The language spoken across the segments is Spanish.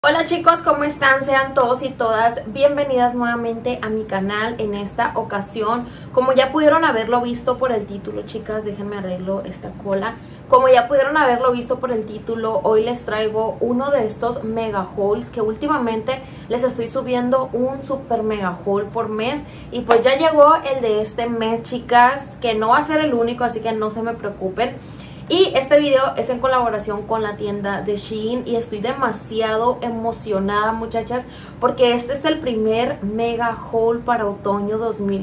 Hola chicos, ¿cómo están? Sean todos y todas bienvenidas nuevamente a mi canal. En esta ocasión, como ya pudieron haberlo visto por el título, chicas, déjenme arreglo esta cola. Como ya pudieron haberlo visto por el título, hoy les traigo uno de estos mega hauls que últimamente les estoy subiendo un super mega haul por mes. Y pues ya llegó el de este mes, chicas, que no va a ser el único, así que no se me preocupen. Y este video es en colaboración con la tienda de Shein y estoy demasiado emocionada, muchachas, porque este es el primer mega haul para otoño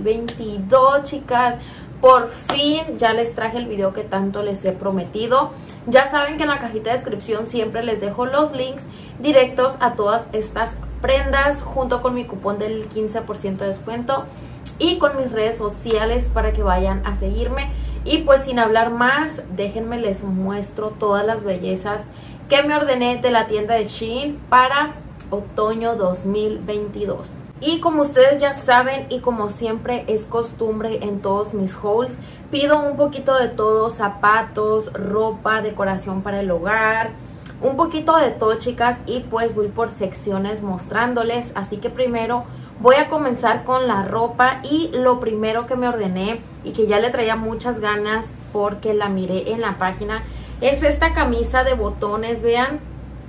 2022, chicas. Por fin ya les traje el video que tanto les he prometido. Ya saben que en la cajita de descripción siempre les dejo los links directos a todas estas prendas junto con mi cupón del 15% de descuento y con mis redes sociales para que vayan a seguirme. Y pues sin hablar más, déjenme les muestro todas las bellezas que me ordené de la tienda de Shein para otoño 2022. Y como ustedes ya saben y como siempre es costumbre en todos mis hauls, pido un poquito de todo: zapatos, ropa, decoración para el hogar, un poquito de todo, chicas, y pues voy por secciones mostrándoles. Así que primero voy a comenzar con la ropa y lo primero que me ordené y que ya le traía muchas ganas porque la miré en la página es esta camisa de botones, vean,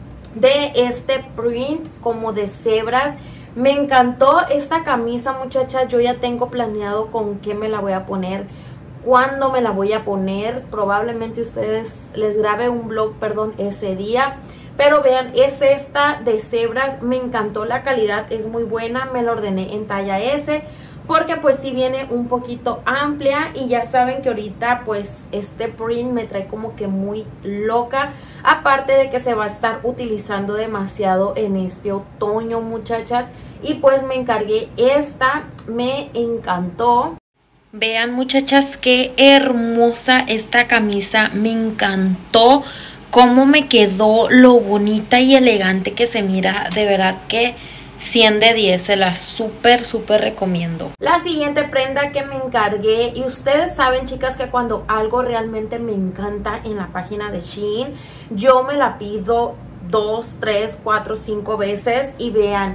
de este print como de cebras. Me encantó esta camisa, muchachas. Yo ya tengo planeado con qué me la voy a poner, cuándo me la voy a poner. Probablemente ustedes les grabe un vlog, perdón, ese día. Pero vean, es esta de cebras. Me encantó la calidad, es muy buena. Me la ordené en talla S porque pues sí viene un poquito amplia. Y ya saben que ahorita pues este print me trae como que muy loca. Aparte de que se va a estar utilizando demasiado en este otoño, muchachas. Y pues me encargué esta, me encantó. Vean, muchachas, qué hermosa esta camisa, me encantó cómo me quedó, lo bonita y elegante que se mira. De verdad que 100 de 10, se la súper recomiendo. La siguiente prenda que me encargué, y ustedes saben, chicas, que cuando algo realmente me encanta en la página de Shein, yo me la pido 2, 3, 4, 5 veces. Y vean,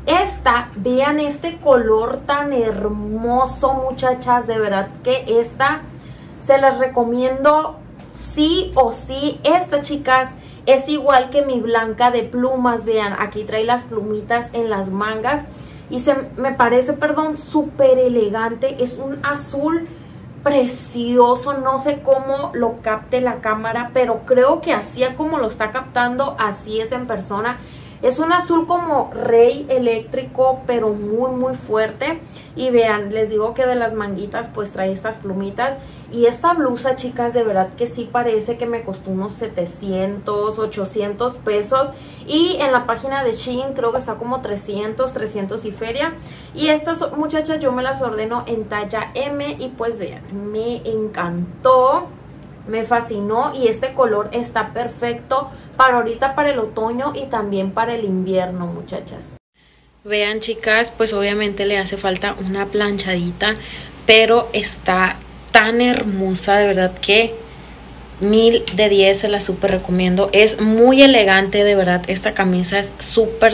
vean este color tan hermoso, muchachas. De verdad que esta se las recomiendo sí o sí. Esta, chicas, es igual que mi blanca de plumas. Vean, aquí trae las plumitas en las mangas y me parece, perdón, súper elegante. Es un azul precioso, no sé cómo lo capte la cámara, pero creo que así como lo está captando, así es en persona. Es un azul como rey eléctrico, pero muy fuerte. Y vean, les digo que de las manguitas pues trae estas plumitas. Y esta blusa, chicas, de verdad que sí parece que me costó unos 700, 800 pesos. Y en la página de Shein creo que está como 300 y feria. Y estas, muchachas, yo me las ordeno en talla M. Y pues vean, me encantó, me fascinó. Y este color está perfecto para ahorita, para el otoño y también para el invierno, muchachas. Vean, chicas, pues obviamente le hace falta una planchadita, pero está tan hermosa, de verdad que 1000 de 10, se la súper recomiendo. Es muy elegante, de verdad. Esta camisa es súper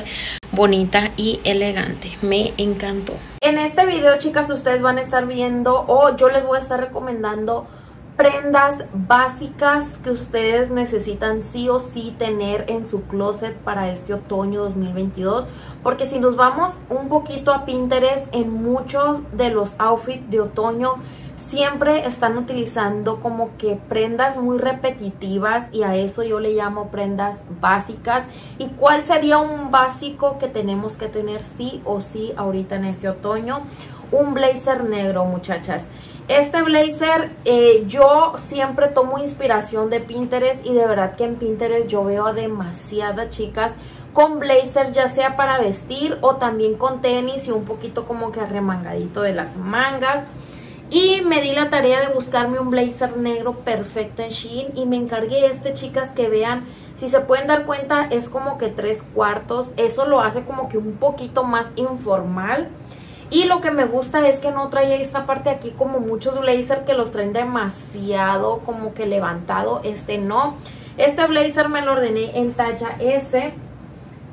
bonita y elegante. Me encantó. En este video, chicas, ustedes van a estar viendo, o yo les voy a estar recomendando prendas básicas que ustedes necesitan sí o sí tener en su closet para este otoño 2022. Porque si nos vamos un poquito a Pinterest, en muchos de los outfits de otoño siempre están utilizando como que prendas muy repetitivas, y a eso yo le llamo prendas básicas. ¿Y cuál sería un básico que tenemos que tener sí o sí ahorita en este otoño? Un blazer negro, muchachas. Este blazer, yo siempre tomo inspiración de Pinterest, y de verdad que en Pinterest yo veo a demasiadas chicas con blazer, ya sea para vestir o también con tenis y un poquito como que arremangadito de las mangas. Y me di la tarea de buscarme un blazer negro perfecto en Shein y me encargué chicas, que vean, si se pueden dar cuenta, es como que 3/4. Eso lo hace como que un poquito más informal. Y lo que me gusta es que no trae esta parte aquí como muchos blazer que los traen demasiado como que levantado. No. Este blazer me lo ordené en talla S.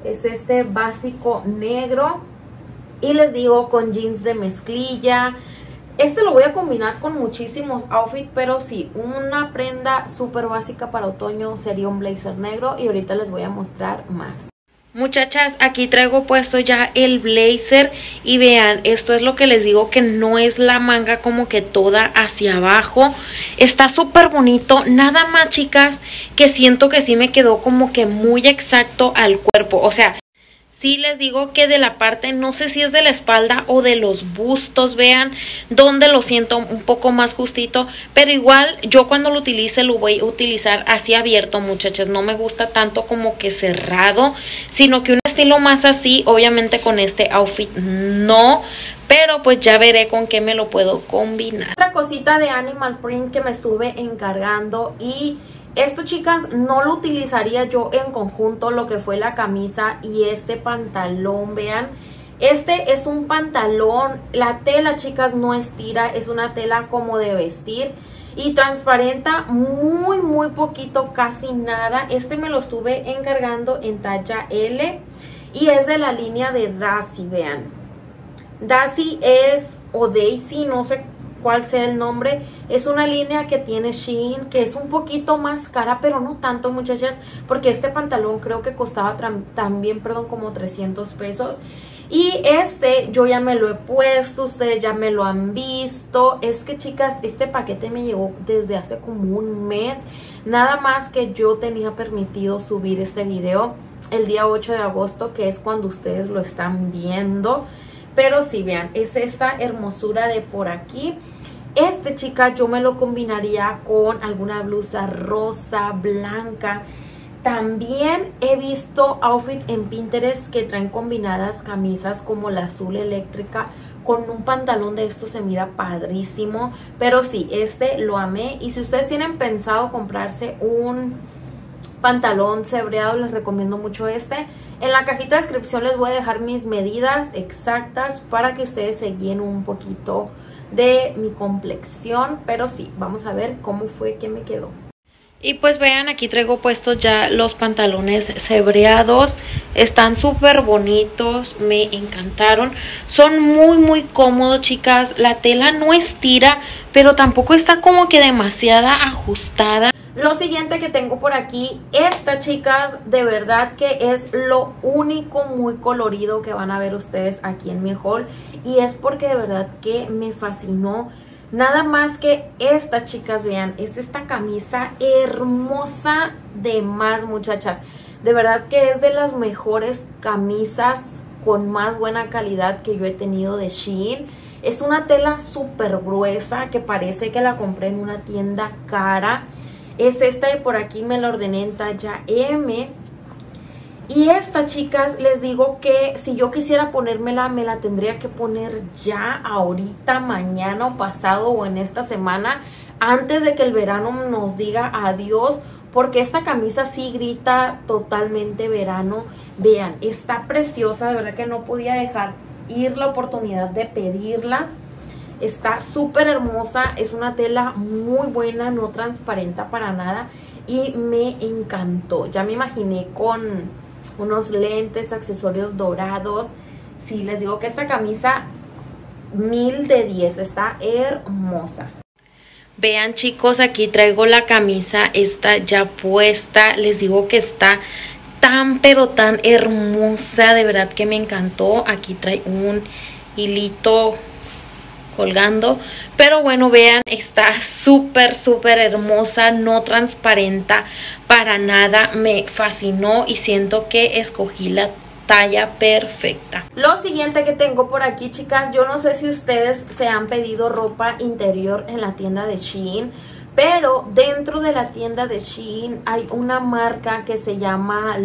Es este básico negro. Y les digo, con jeans de mezclilla. Este lo voy a combinar con muchísimos outfits, pero sí, una prenda súper básica para otoño sería un blazer negro. Y ahorita les voy a mostrar más. Muchachas, aquí traigo puesto ya el blazer y vean, esto es lo que les digo, que no es la manga como que toda hacia abajo. Está súper bonito, nada más, chicas, que siento que sí me quedó como que muy exacto al cuerpo. O sea, sí les digo que de la parte, no sé si es de la espalda o de los bustos, vean, donde lo siento un poco más justito. Pero igual yo cuando lo utilice lo voy a utilizar así abierto, muchachas. No me gusta tanto como que cerrado, sino que un estilo más así. Obviamente con este outfit no, pero pues ya veré con qué me lo puedo combinar. Otra cosita de Animal Print que me estuve encargando, y esto, chicas, no lo utilizaría yo en conjunto, lo que fue la camisa y este pantalón, vean. Este es un pantalón, la tela, chicas, no estira, es una tela como de vestir y transparenta muy poquito, casi nada. Este me lo estuve encargando en talla L y es de la línea de Daisy, vean. Daisy es, o Daisy, no sé cuál sea el nombre, es una línea que tiene Shein, que es un poquito más cara, pero no tanto, muchachas, porque este pantalón creo que costaba también, perdón, como 300 pesos. Y este yo ya me lo he puesto, ustedes ya me lo han visto. Es que, chicas, este paquete me llegó desde hace como un mes, nada más que yo tenía permitido subir este video el día 8 de agosto, que es cuando ustedes lo están viendo. Pero sí, vean, es esta hermosura de por aquí. Este, chicas, yo me lo combinaría con alguna blusa rosa, blanca. También he visto outfit en Pinterest que traen combinadas camisas como la azul eléctrica con un pantalón de esto, se mira padrísimo. Pero sí, este lo amé. Y si ustedes tienen pensado comprarse un pantalón cebreado, les recomiendo mucho este. En la cajita de descripción les voy a dejar mis medidas exactas para que ustedes se guíen un poquito de mi complexión. Pero sí, vamos a ver cómo fue que me quedó. Y pues vean, aquí traigo puestos ya los pantalones cebreados. Están súper bonitos, me encantaron. Son muy cómodos, chicas. La tela no estira, pero tampoco está como que demasiada ajustada. Lo siguiente que tengo por aquí, esta, chicas, de verdad que es lo único muy colorido que van a ver ustedes aquí en mi haul. Y es porque de verdad que me fascinó. Nada más que esta, chicas, vean, es esta camisa hermosa de más, muchachas. De verdad que es de las mejores camisas con más buena calidad que yo he tenido de Shein. Es una tela súper gruesa que parece que la compré en una tienda cara. Es esta de por aquí, me la ordené en talla M. Y esta, chicas, les digo que si yo quisiera ponérmela, me la tendría que poner ya, ahorita, mañana o pasado o en esta semana, antes de que el verano nos diga adiós, porque esta camisa sí grita totalmente verano. Vean, está preciosa, de verdad que no podía dejar ir la oportunidad de pedirla. Está súper hermosa, es una tela muy buena, no transparenta para nada y me encantó. Ya me imaginé con unos lentes, accesorios dorados. Sí, les digo que esta camisa 1000 de 10, está hermosa. Vean, chicos, aquí traigo la camisa esta ya puesta. Les digo que está tan pero tan hermosa, de verdad que me encantó. Aquí trae un hilito colgando, pero bueno, vean, está súper hermosa, no transparenta para nada, me fascinó y siento que escogí la talla perfecta. Lo siguiente que tengo por aquí, chicas, yo no sé si ustedes se han pedido ropa interior en la tienda de Shein, pero dentro de la tienda de Shein hay una marca que se llama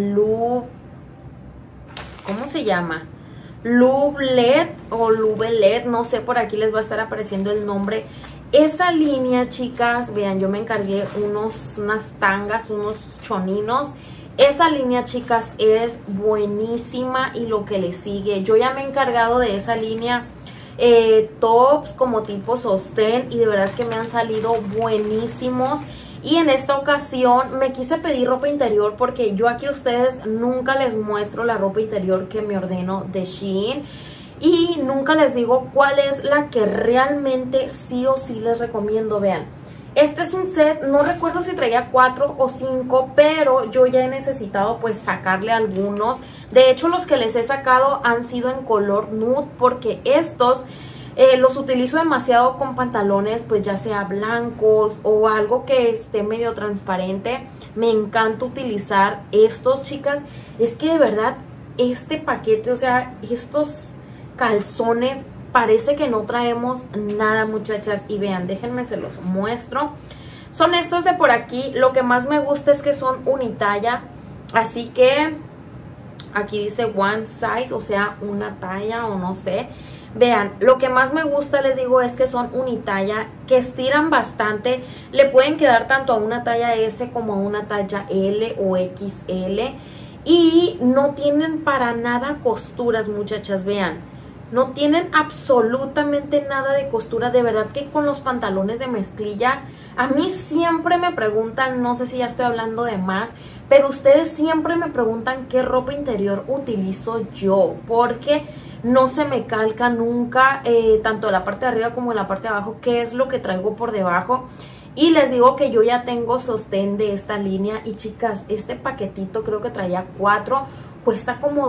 ¿cómo se llama? Loublet o Loublet, no sé, por aquí les va a estar apareciendo el nombre. Esa línea, chicas, vean, yo me encargué unas tangas, unos choninos. Esa línea, chicas, es buenísima y lo que le sigue. Yo ya me he encargado de esa línea, tops como tipo sostén, y de verdad que me han salido buenísimos. Y en esta ocasión me quise pedir ropa interior porque yo aquí a ustedes nunca les muestro la ropa interior que me ordeno de Shein. Y nunca les digo cuál es la que realmente sí o sí les recomiendo. Vean, este es un set, no recuerdo si traía 4 o 5, pero yo ya he necesitado pues sacarle algunos. De hecho, los que les he sacado han sido en color nude porque estos los utilizo demasiado con pantalones pues ya sea blancos o algo que esté medio transparente. Me encanta utilizar estos, chicas. Es que de verdad este paquete, o sea, estos calzones, parece que no traemos nada, muchachas. Y vean, déjenme se los muestro. Son estos de por aquí. Lo que más me gusta es que son unitalla. Así que aquí dice one size, o sea, una talla o no sé. Vean, lo que más me gusta, les digo, es que son unitalla, que estiran bastante. Le pueden quedar tanto a una talla S como a una talla L o XL. Y no tienen para nada costuras, muchachas, vean. No tienen absolutamente nada de costura. De verdad que con los pantalones de mezclilla, a mí siempre me preguntan, no sé si ya estoy hablando de más, pero ustedes siempre me preguntan qué ropa interior utilizo yo, porque no se me calca nunca, tanto de la parte de arriba como de la parte de abajo, qué es lo que traigo por debajo. Y les digo que yo ya tengo sostén de esta línea. Y chicas, este paquetito creo que traía 4, cuesta como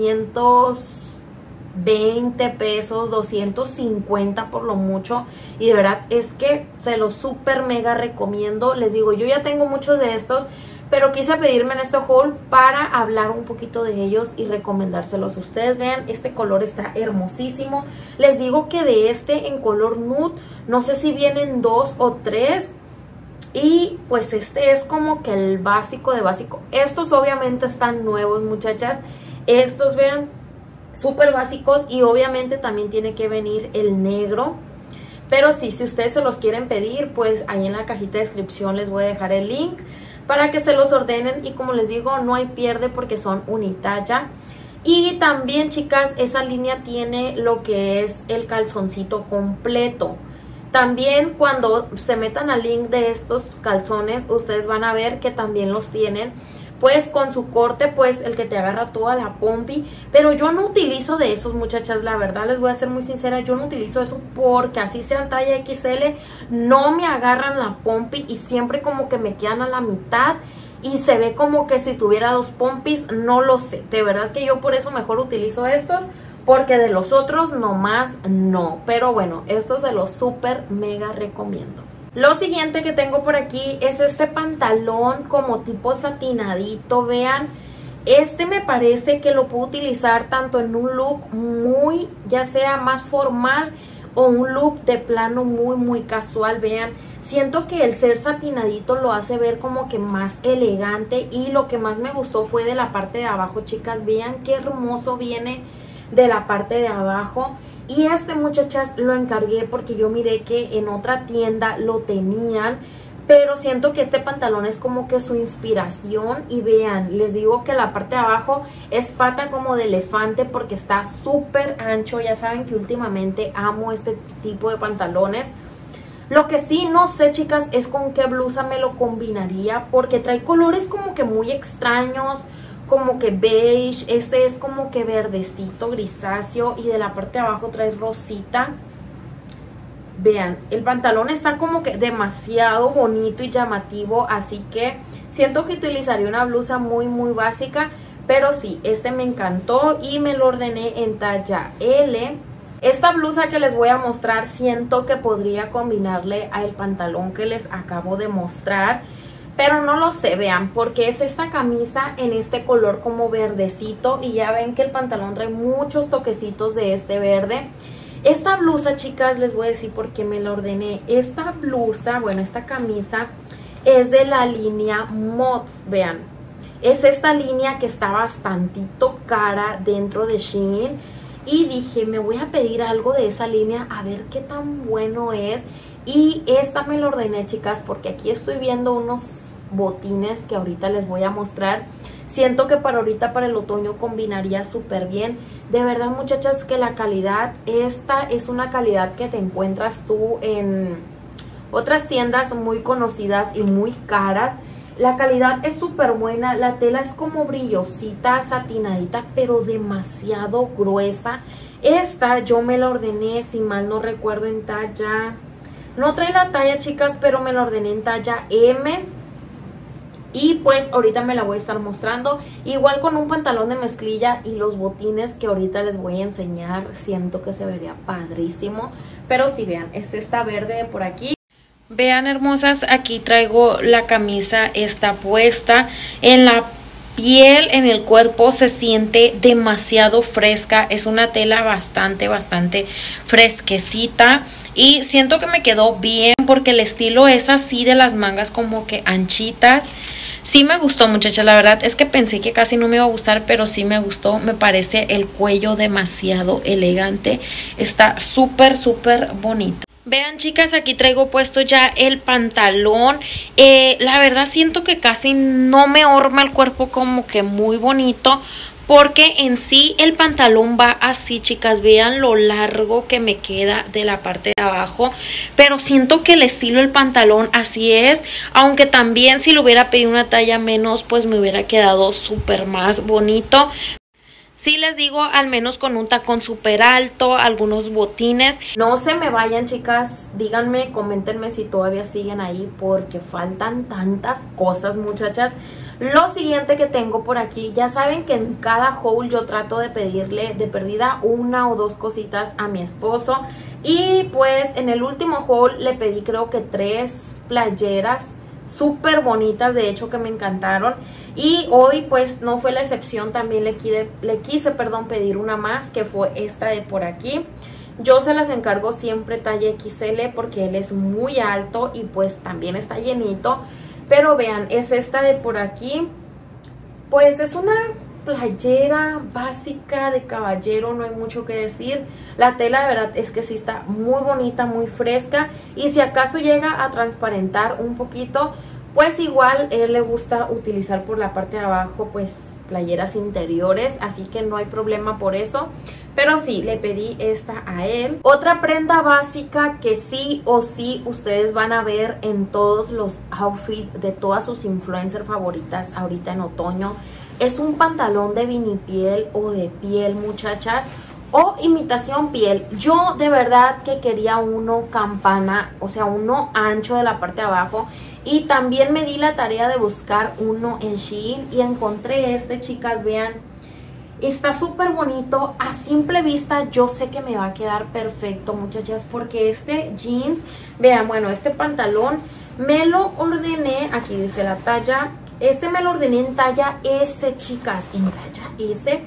220 pesos, 250 por lo mucho. Y de verdad es que se los súper mega recomiendo. Les digo, yo ya tengo muchos de estos, pero quise pedirme en este haul para hablar un poquito de ellos y recomendárselos. Ustedes vean, este color está hermosísimo. Les digo que de este en color nude, no sé si vienen 2 o 3. Y pues este es como que el básico de básico. Estos obviamente están nuevos, muchachas. Estos, vean, súper básicos. Y obviamente también tiene que venir el negro. Pero sí, si ustedes se los quieren pedir, pues ahí en la cajita de descripción les voy a dejar el link para que se los ordenen. Y como les digo, no hay pierde porque son unitalla. Y también, chicas, esa línea tiene lo que es el calzoncito completo. También cuando se metan al link de estos calzones, ustedes van a ver que también los tienen pues con su corte, pues el que te agarra toda la pompi. Pero yo no utilizo de esos, muchachas, la verdad les voy a ser muy sincera, yo no utilizo eso porque así sean talla XL, no me agarran la pompi y siempre como que me quedan a la mitad y se ve como que si tuviera 2 pompis, no lo sé. De verdad que yo por eso mejor utilizo estos, porque de los otros nomás no. Pero bueno, estos se los súper mega recomiendo. Lo siguiente que tengo por aquí es este pantalón como tipo satinadito. Vean, este me parece que lo puedo utilizar tanto en un look muy, ya sea más formal, o un look de plano muy casual. Vean, siento que el ser satinadito lo hace ver como que más elegante. Y lo que más me gustó fue de la parte de abajo, chicas. Vean qué hermoso viene de la parte de abajo. Y este, muchachas, lo encargué porque yo miré que en otra tienda lo tenían, pero siento que este pantalón es como que su inspiración. Y vean, les digo que la parte de abajo es pata como de elefante porque está súper ancho. Ya saben que últimamente amo este tipo de pantalones. Lo que sí no sé, chicas, es con qué blusa me lo combinaría, porque trae colores como que muy extraños, como que beige. Este es como que verdecito, grisáceo, y de la parte de abajo trae rosita. Vean, el pantalón está como que demasiado bonito y llamativo, así que siento que utilizaría una blusa muy básica. Pero sí, este me encantó y me lo ordené en talla L. Esta blusa que les voy a mostrar siento que podría combinarle al pantalón que les acabo de mostrar, pero no lo sé, vean, porque es esta camisa en este color como verdecito y ya ven que el pantalón trae muchos toquecitos de este verde. Esta blusa, chicas, les voy a decir por qué me la ordené. Esta blusa, bueno, esta camisa es de la línea Mod, vean. Es esta línea que está bastantito cara dentro de Shein. Y dije, me voy a pedir algo de esa línea a ver qué tan bueno es. Y esta me la ordené, chicas, porque aquí estoy viendo unos botines que ahorita les voy a mostrar. Siento que para ahorita, para el otoño, combinaría súper bien. De verdad, muchachas, que la calidad, esta es una calidad que te encuentras tú en... otras tiendas muy conocidas y muy caras. La calidad es súper buena, la tela es como brillosita, satinadita, pero demasiado gruesa. Esta yo me la ordené, si mal no recuerdo, en talla... No trae la talla, chicas, pero me la ordené en talla M. Y pues ahorita me la voy a estar mostrando. Igual con un pantalón de mezclilla y los botines que ahorita les voy a enseñar. Siento que se vería padrísimo. Pero sí, vean, es esta verde de por aquí. Vean, hermosas, aquí traigo la camisa, está puesta. En la piel, en el cuerpo, se siente demasiado fresca. Es una tela bastante fresquecita. Y siento que me quedó bien porque el estilo es así, de las mangas como que anchitas. Sí me gustó, muchachas, la verdad es que pensé que casi no me iba a gustar, pero sí me gustó. Me parece el cuello demasiado elegante. Está súper bonito. Vean, chicas, aquí traigo puesto ya el pantalón. La verdad siento que casi no me horma el cuerpo, como que muy bonito, porque en sí el pantalón va así, chicas. Vean lo largo que me queda de la parte de abajo, pero siento que el estilo del pantalón así es, aunque también si lo hubiera pedido una talla menos, pues me hubiera quedado súper más bonito. Sí les digo, al menos con un tacón súper alto, algunos botines. No se me vayan, chicas, díganme, coméntenme si todavía siguen ahí, porque faltan tantas cosas, muchachas. Lo siguiente que tengo por aquí, ya saben que en cada haul yo trato de pedirle de perdida una o dos cositas a mi esposo. Y pues en el último haul le pedí creo que 3 playeras súper bonitas, de hecho, que me encantaron. Y hoy pues no fue la excepción, también le quise pedir una más, que fue esta de por aquí. Yo se las encargo siempre talla XL porque él es muy alto y pues también está llenito. Pero vean, es esta de por aquí. Pues es una playera básica de caballero, no hay mucho que decir. La tela de verdad es que sí está muy bonita, muy fresca. Y si acaso llega a transparentar un poquito, pues igual él le gusta utilizar por la parte de abajo pues playeras interiores, así que no hay problema por eso. Pero sí, le pedí esta a él. Otra prenda básica que sí o sí ustedes van a ver en todos los outfits de todas sus influencers favoritas ahorita en otoño, es un pantalón de vinipiel o de piel, muchachas, o imitación piel. Yo de verdad que quería uno campana, o sea, uno ancho de la parte de abajo. Y también me di la tarea de buscar uno en Shein y encontré este, chicas, vean. Está súper bonito. A simple vista yo sé que me va a quedar perfecto, muchachas, porque este jeans, vean, bueno, este pantalón me lo ordené, aquí dice la talla. Este me lo ordené en talla S, chicas, en talla S.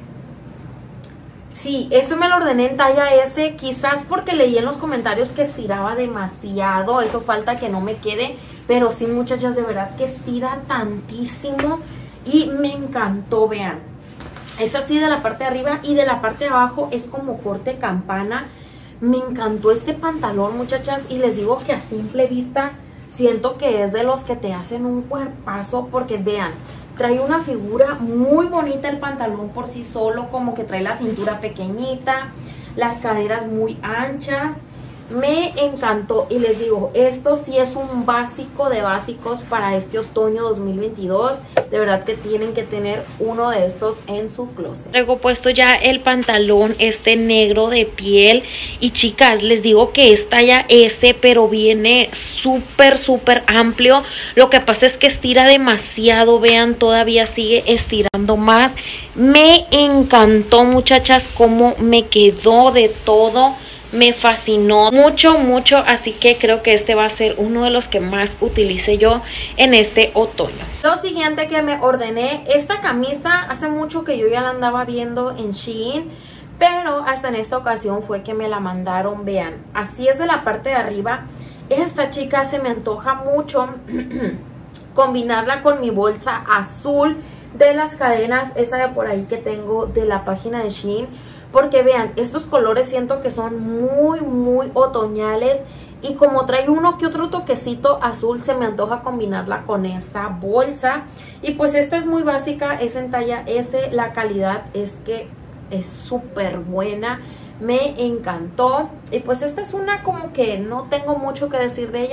Sí, este me lo ordené en talla S, quizás porque leí en los comentarios que estiraba demasiado. Eso falta que no me quede, pero sí, muchachas, de verdad que estira tantísimo y me encantó, vean. Es así de la parte de arriba y de la parte de abajo es como corte campana. Me encantó este pantalón, muchachas, y les digo que a simple vista siento que es de los que te hacen un cuerpazo, porque vean, trae una figura muy bonita el pantalón por sí solo, como que trae la cintura pequeñita, las caderas muy anchas. Me encantó y les digo, esto sí es un básico de básicos para este otoño 2022. De verdad que tienen que tener uno de estos en su closet. Traigo puesto ya el pantalón este negro de piel. Y chicas, les digo que es talla S, pero viene súper amplio. Lo que pasa es que estira demasiado, vean, todavía sigue estirando más. Me encantó, muchachas, cómo me quedó de todo. Me fascinó mucho, así que creo que este va a ser uno de los que más utilice yo en este otoño. Lo siguiente que me ordené, esta camisa hace mucho que yo ya la andaba viendo en Shein, pero hasta en esta ocasión fue que me la mandaron. Vean, así es de la parte de arriba. Esta, chica, se me antoja mucho combinarla con mi bolsa azul de las cadenas, esa de por ahí que tengo de la página de Shein. Porque vean, estos colores siento que son muy otoñales. Y como trae uno que otro toquecito azul, se me antoja combinarla con esta bolsa. Y pues esta es muy básica, es en talla S. La calidad es que es súper buena. Me encantó. Y pues esta es una como que no tengo mucho que decir de ella,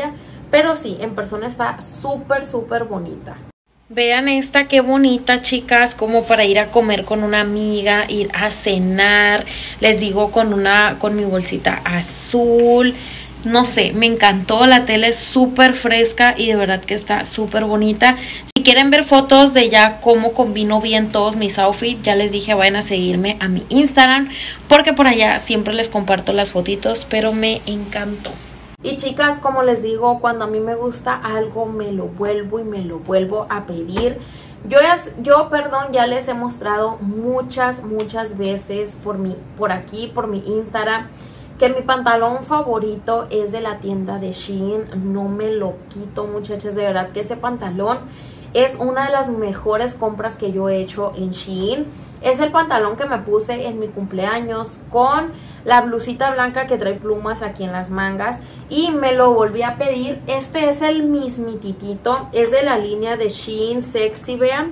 pero sí, en persona está súper, súper bonita. Vean esta, qué bonita, chicas, como para ir a comer con una amiga, ir a cenar, les digo, con mi bolsita azul. No sé, me encantó, la tela es súper fresca y de verdad que está súper bonita. Si quieren ver fotos de ya cómo combino bien todos mis outfits, ya les dije, vayan a seguirme a mi Instagram, porque por allá siempre les comparto las fotitos, pero me encantó. Y chicas, como les digo, cuando a mí me gusta algo, me lo vuelvo y me lo vuelvo a pedir. Yo ya les he mostrado muchas veces por aquí, por mi Instagram, que mi pantalón favorito es de la tienda de Shein. No me lo quito, muchachas, de verdad que ese pantalón es una de las mejores compras que yo he hecho en Shein. Es el pantalón que me puse en mi cumpleaños con la blusita blanca que trae plumas aquí en las mangas y me lo volví a pedir. Este es el mismititito, es de la línea de Shein Sexy, vean.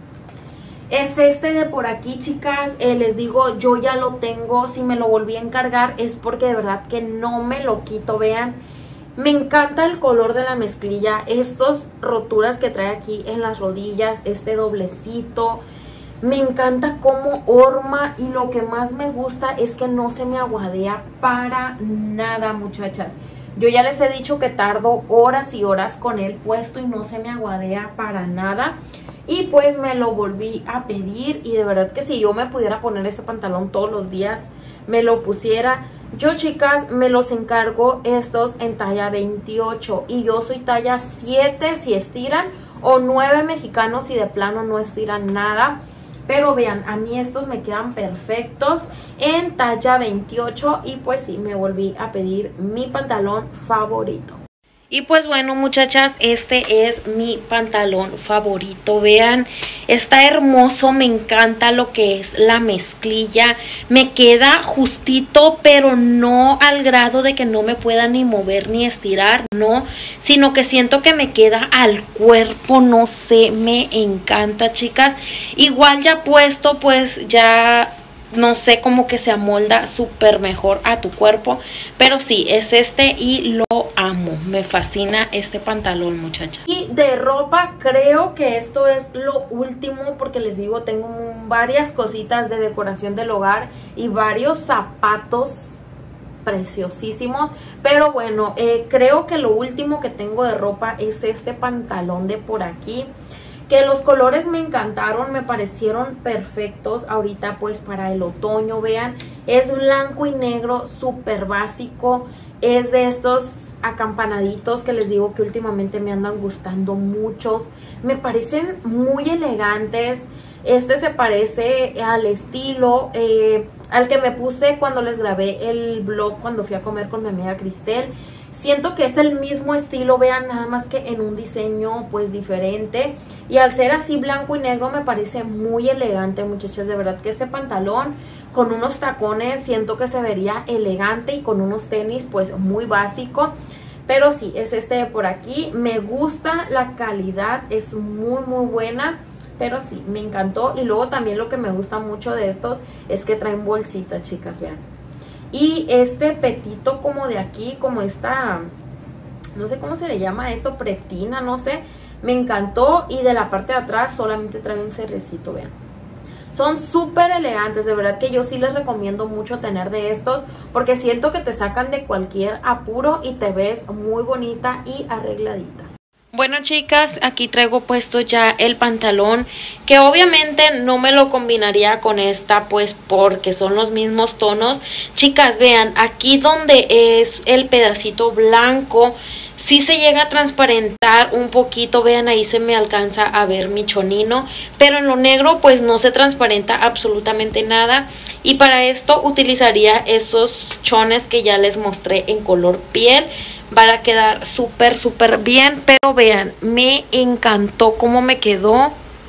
Es este de por aquí, chicas. Les digo, yo ya lo tengo. Si me lo volví a encargar es porque de verdad que no me lo quito, vean. Me encanta el color de la mezclilla, estos roturas que trae aquí en las rodillas, este doblecito. Me encanta cómo horma y lo que más me gusta es que no se me aguadea para nada, muchachas. Yo ya les he dicho que tardo horas y horas con él puesto y no se me aguadea para nada. Y pues me lo volví a pedir y de verdad que si yo me pudiera poner este pantalón todos los días, me lo pusiera. Yo, chicas, me los encargo estos en talla 28 y yo soy talla 7 si estiran o 9 mexicanos si de plano no estiran nada. Pero vean, a mí estos me quedan perfectos en talla 28 y pues sí, me volví a pedir mi pantalón favorito. Y pues bueno, muchachas, este es mi pantalón favorito. Vean, está hermoso, me encanta lo que es la mezclilla. Me queda justito, pero no al grado de que no me pueda ni mover ni estirar, no. Sino que siento que me queda al cuerpo, no sé, me encanta, chicas. Igual ya puesto, pues ya... no sé, como que se amolda súper mejor a tu cuerpo. Pero sí, es este y lo amo. Me fascina este pantalón, muchachas. Y de ropa creo que esto es lo último, porque les digo, tengo varias cositas de decoración del hogar y varios zapatos preciosísimos. Pero bueno, creo que lo último que tengo de ropa es este pantalón de por aquí, que los colores me encantaron, me parecieron perfectos ahorita pues para el otoño. Vean, es blanco y negro, súper básico, es de estos acampanaditos que les digo que últimamente me andan gustando muchos, me parecen muy elegantes. Este se parece al estilo al que me puse cuando les grabé el vlog cuando fui a comer con mi amiga Cristel. Siento que es el mismo estilo, vean, nada más que en un diseño pues diferente. Y al ser así blanco y negro me parece muy elegante, muchachas. De verdad que este pantalón con unos tacones siento que se vería elegante y con unos tenis pues muy básico. Pero sí, es este de por aquí. Me gusta la calidad, es muy buena. Pero sí, me encantó. Y luego también lo que me gusta mucho de estos es que traen bolsita, chicas, vean. Y este petito como de aquí, como esta, no sé cómo se le llama esto, pretina, no sé. Me encantó y de la parte de atrás solamente trae un cerrecito, vean. Son súper elegantes, de verdad que yo sí les recomiendo mucho tener de estos, porque siento que te sacan de cualquier apuro y te ves muy bonita y arregladita. Bueno, chicas, aquí traigo puesto ya el pantalón, que obviamente no me lo combinaría con esta, pues porque son los mismos tonos. Chicas, vean, aquí donde es el pedacito blanco, sí se llega a transparentar un poquito, vean, ahí se me alcanza a ver mi chonino, pero en lo negro pues no se transparenta absolutamente nada. Y para esto utilizaría estos chones que ya les mostré en color piel. Van a quedar súper bien, pero vean, me encantó cómo me quedó.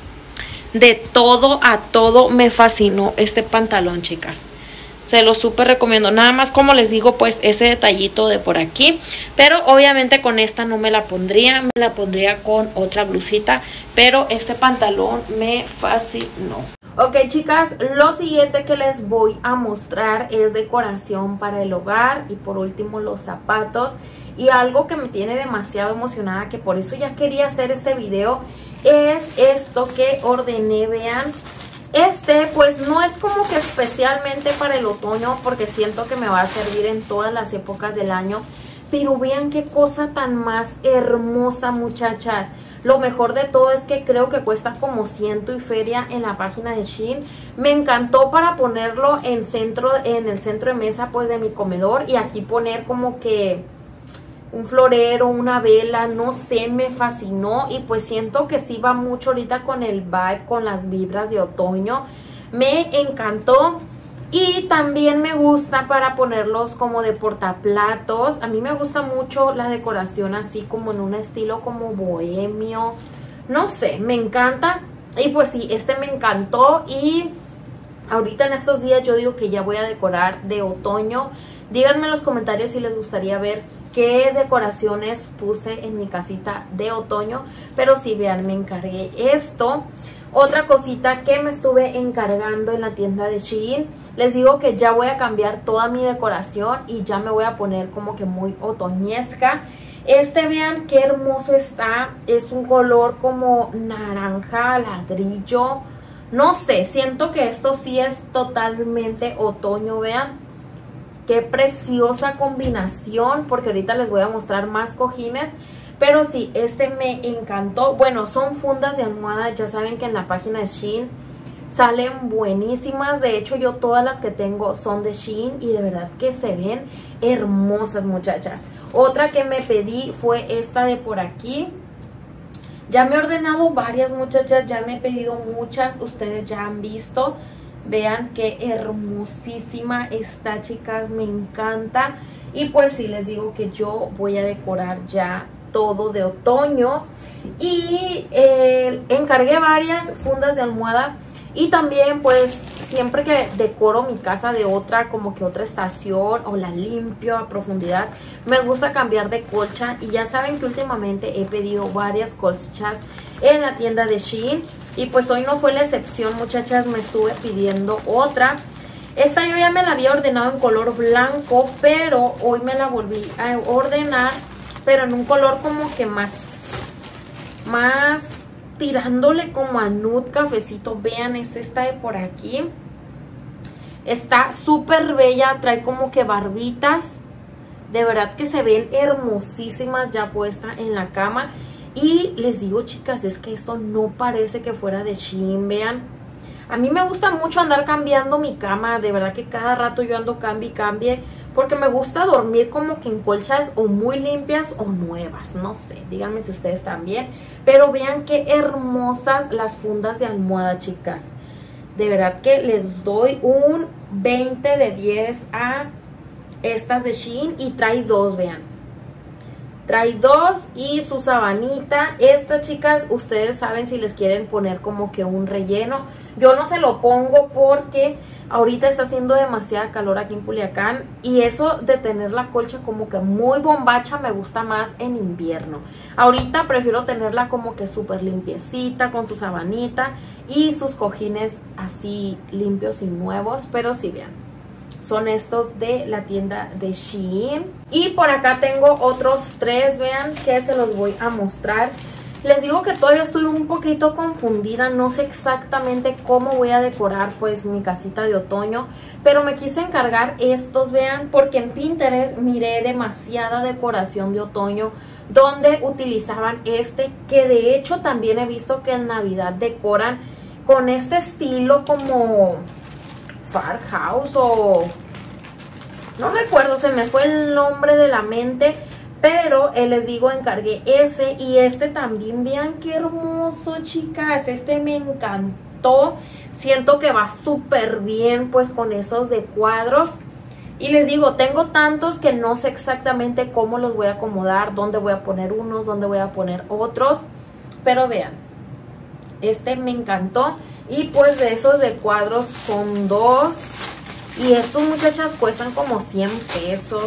De todo a todo me fascinó este pantalón, chicas. Se lo súper recomiendo. Nada más, como les digo, pues ese detallito de por aquí. Pero obviamente con esta no me la pondría. Me la pondría con otra blusita. Pero este pantalón me fascinó. Ok, chicas, lo siguiente que les voy a mostrar es decoración para el hogar. Y por último, los zapatos. Y algo que me tiene demasiado emocionada, que por eso ya quería hacer este video, es esto que ordené, vean. Pues no es como que especialmente para el otoño, porque siento que me va a servir en todas las épocas del año. Pero vean qué cosa tan más hermosa, muchachas. Lo mejor de todo es que creo que cuesta como 100 y feria en la página de Shein. Me encantó para ponerlo en el centro de mesa pues de mi comedor. Y aquí poner como que un florero, una vela, no sé, me fascinó. Y pues siento que sí va mucho ahorita con el vibe, con las vibras de otoño. Me encantó. Y también me gusta para ponerlos como de portaplatos. A mí me gusta mucho la decoración así como en un estilo como bohemio. No sé, me encanta. Y pues sí, me encantó. Y ahorita en estos días yo digo que ya voy a decorar de otoño. Díganme en los comentarios si les gustaría ver qué decoraciones puse en mi casita de otoño. Pero sí, vean, me encargué esto. Otra cosita que me estuve encargando en la tienda de Shein. Les digo que ya voy a cambiar toda mi decoración y ya me voy a poner como que muy otoñesca. Vean qué hermoso está. Es un color como naranja, ladrillo. No sé, siento que esto sí es totalmente otoño, vean. Qué preciosa combinación, porque ahorita les voy a mostrar más cojines. Pero sí, me encantó. Bueno, son fundas de almohada. Ya saben que en la página de Shein salen buenísimas. De hecho, yo todas las que tengo son de Shein y de verdad que se ven hermosas, muchachas. Otra que me pedí fue esta de por aquí. Ya me he ordenado varias, muchachas. Ya me he pedido muchas. Ustedes ya han visto. Vean qué hermosísima está, chicas. Me encanta. Y pues sí, les digo que yo voy a decorar ya todo de otoño. Y encargué varias fundas de almohada. Y también pues siempre que decoro mi casa de otra, como que otra estación, o la limpio a profundidad, me gusta cambiar de colcha. Y ya saben que últimamente he pedido varias colchas en la tienda de Shein. Y pues hoy no fue la excepción, muchachas. Me estuve pidiendo otra. Esta yo ya me la había ordenado en color blanco, pero hoy me la volví a ordenar, pero en un color como que más tirándole como a nude cafecito. Vean, es esta de por aquí. Está súper bella, trae como que barbitas. De verdad que se ven hermosísimas ya puesta en la cama. Y les digo, chicas, es que esto no parece que fuera de Shein, vean. A mí me gusta mucho andar cambiando mi cama, de verdad que cada rato yo ando cambie, porque me gusta dormir como que en colchas o muy limpias o nuevas, no sé, díganme si ustedes también. Pero vean qué hermosas las fundas de almohada, chicas. De verdad que les doy un 20 de 10 a estas de Shein y trae dos, vean. Trae dos y su sabanita. Esta, chicas, ustedes saben si les quieren poner como que un relleno. Yo no se lo pongo porque ahorita está haciendo demasiada calor aquí en Culiacán. Y eso de tener la colcha como que muy bombacha me gusta más en invierno. Ahorita prefiero tenerla como que súper limpiecita con su sabanita y sus cojines así limpios y nuevos. Pero sí, vean, son estos de la tienda de Shein. Y por acá tengo otros tres, vean, que se los voy a mostrar. Les digo que todavía estoy un poquito confundida. No sé exactamente cómo voy a decorar pues mi casita de otoño. Pero me quise encargar estos, vean, porque en Pinterest miré demasiada decoración de otoño donde utilizaban que de hecho también he visto que en Navidad decoran con este estilo como farmhouse o no recuerdo, se me fue el nombre de la mente, pero les digo, encargué ese y también. Vean qué hermoso, chicas, me encantó. Siento que va súper bien pues con esos de cuadros. Y les digo, tengo tantos que no sé exactamente cómo los voy a acomodar, dónde voy a poner unos, dónde voy a poner otros, pero vean, me encantó. Y pues de esos de cuadros son dos. Y estos, muchachas, cuestan como 100 pesos,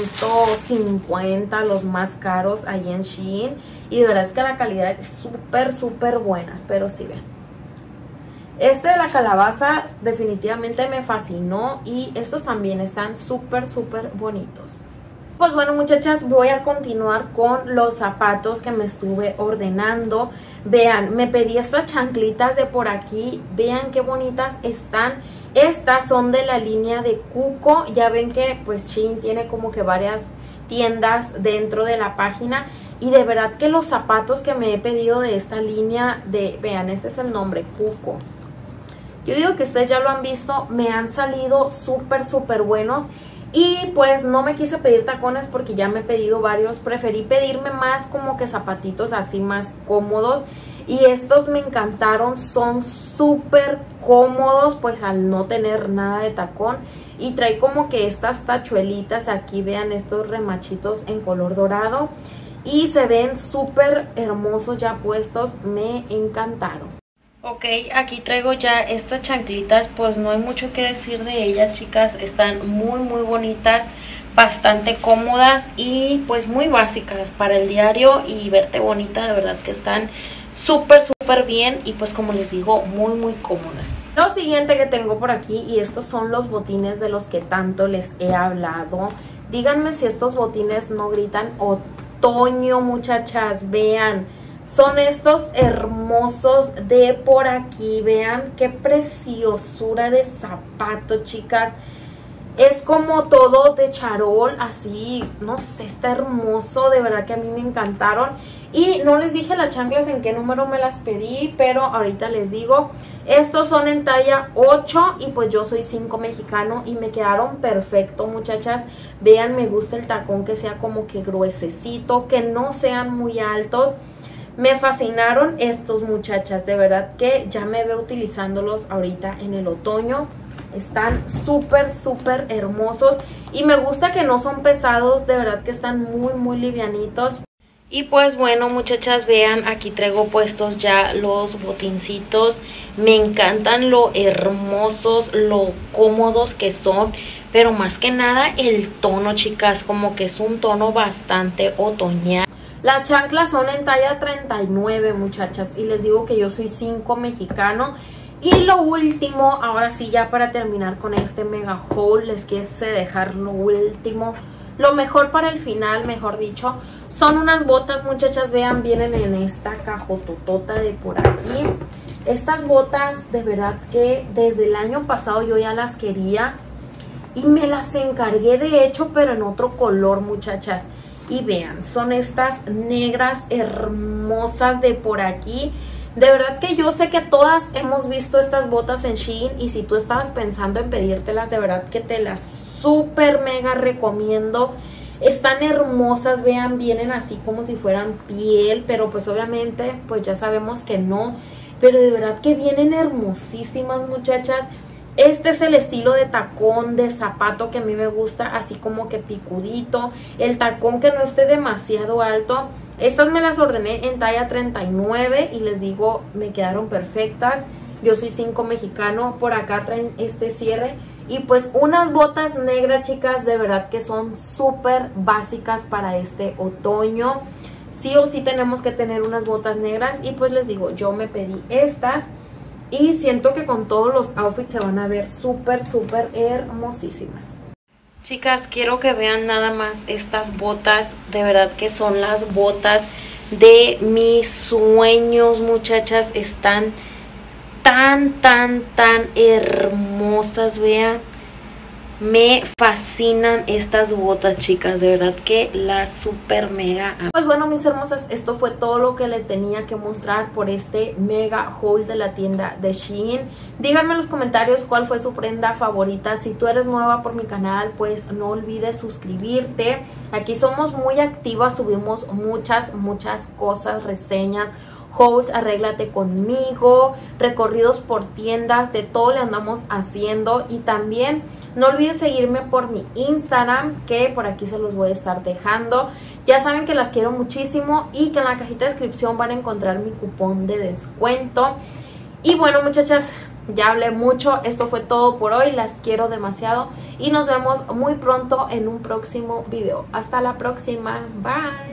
150, los más caros ahí en Shein. Y de verdad es que la calidad es súper, súper buena. Pero sí, vean. De la calabaza definitivamente me fascinó. Y estos también están súper, súper bonitos. Pues bueno, muchachas, voy a continuar con los zapatos que me estuve ordenando. Vean, me pedí estas chanclitas de por aquí. Vean qué bonitas están. Estas son de la línea de Cuco. Ya ven que pues Shein tiene como que varias tiendas dentro de la página. Y de verdad que los zapatos que me he pedido de esta línea de... Vean, este es el nombre, Cuco. Yo digo que ustedes ya lo han visto. Me han salido súper buenos. Y pues no me quise pedir tacones porque ya me he pedido varios. Preferí pedirme más como que zapatitos así más cómodos. Y estos me encantaron. Son súper cómodos pues al no tener nada de tacón. Y trae como que estas tachuelitas aquí. Vean estos remachitos en color dorado. Y se ven súper hermosos ya puestos. Me encantaron. Ok, aquí traigo ya estas chanclitas, pues no hay mucho que decir de ellas, chicas. Están muy bonitas, bastante cómodas y pues muy básicas para el diario y verte bonita. De verdad que están súper bien y pues como les digo, muy cómodas. Lo siguiente que tengo por aquí, y estos son los botines de los que tanto les he hablado. Díganme si estos botines no gritan otoño, muchachas. Vean. Son estos hermosos de por aquí. Vean qué preciosura de zapato, chicas. Es como todo de charol, así, no sé, está hermoso. De verdad que a mí me encantaron. Y no les dije las chanclas en qué número me las pedí, pero ahorita les digo. Estos son en talla 8 y pues yo soy 5 mexicano y me quedaron perfecto, muchachas. Vean, me gusta el tacón que sea como que gruesecito, que no sean muy altos. Me fascinaron estos, muchachas, de verdad que ya me veo utilizándolos ahorita en el otoño. Están súper hermosos y me gusta que no son pesados, de verdad que están muy livianitos. Y pues bueno, muchachas, vean, aquí traigo puestos ya los botincitos. Me encantan lo hermosos, lo cómodos que son, pero más que nada el tono, chicas, como que es un tono bastante otoñal. Las chanclas son en talla 39, muchachas, y les digo que yo soy 5 mexicano. Y lo último, ahora sí ya para terminar con este mega haul, les quise dejar lo último, lo mejor para el final, mejor dicho. Son unas botas, muchachas, vean, vienen en esta cajototota de por aquí. Estas botas, de verdad que desde el año pasado yo ya las quería y me las encargué de hecho, pero en otro color, muchachas. Y vean, son estas negras hermosas de por aquí. De verdad que yo sé que todas hemos visto estas botas en Shein. Y si tú estabas pensando en pedírtelas, de verdad que te las súper mega recomiendo. Están hermosas, vean, vienen así como si fueran piel. Pero pues obviamente, pues ya sabemos que no. Pero de verdad que vienen hermosísimas, muchachas. Este es el estilo de tacón, de zapato que a mí me gusta, así como que picudito. El tacón que no esté demasiado alto. Estas me las ordené en talla 39 y les digo, me quedaron perfectas. Yo soy 5 mexicano, por acá traen este cierre. Y pues unas botas negras, chicas, de verdad que son súper básicas para este otoño. Sí o sí tenemos que tener unas botas negras y pues les digo, yo me pedí estas. Y siento que con todos los outfits se van a ver súper hermosísimas. Chicas, quiero que vean nada más estas botas. De verdad que son las botas de mis sueños, muchachas. Están tan hermosas, vean. Me fascinan estas botas, chicas, de verdad que las super mega amo. Pues bueno, mis hermosas, esto fue todo lo que les tenía que mostrar por este mega haul de la tienda de Shein. Díganme en los comentarios cuál fue su prenda favorita. Si tú eres nueva por mi canal, pues no olvides suscribirte. Aquí somos muy activas, subimos muchas cosas, reseñas, hauls, arréglate conmigo, recorridos por tiendas, de todo le andamos haciendo. Y también no olvides seguirme por mi Instagram, que por aquí se los voy a estar dejando. Ya saben que las quiero muchísimo y que en la cajita de descripción van a encontrar mi cupón de descuento. Y bueno, muchachas, ya hablé mucho, esto fue todo por hoy, las quiero demasiado y nos vemos muy pronto en un próximo video. Hasta la próxima, bye.